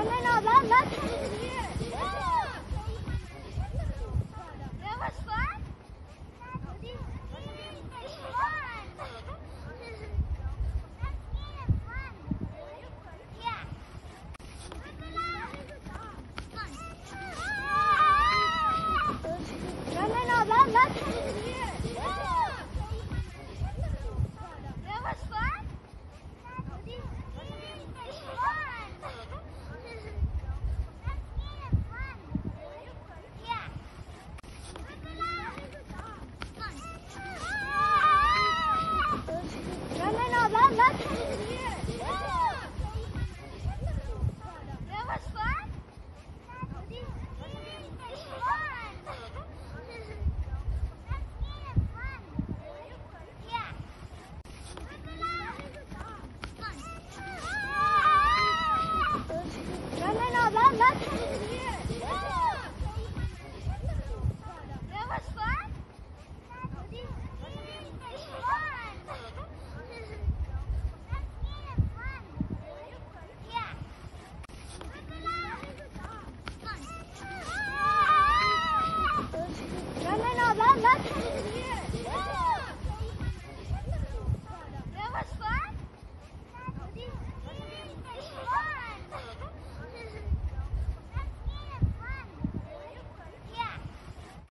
no, that's here. That was fun? This is fun. That's kind of fun. Yeah. No, that's here. That was fun? This is fun. That's kind of fun. Yeah. No, that's here. That was fun? This is fun. That's kind of fun. Yeah. No, that's here. That was fun? This is fun. That's kind of fun. Yeah. No, that's here.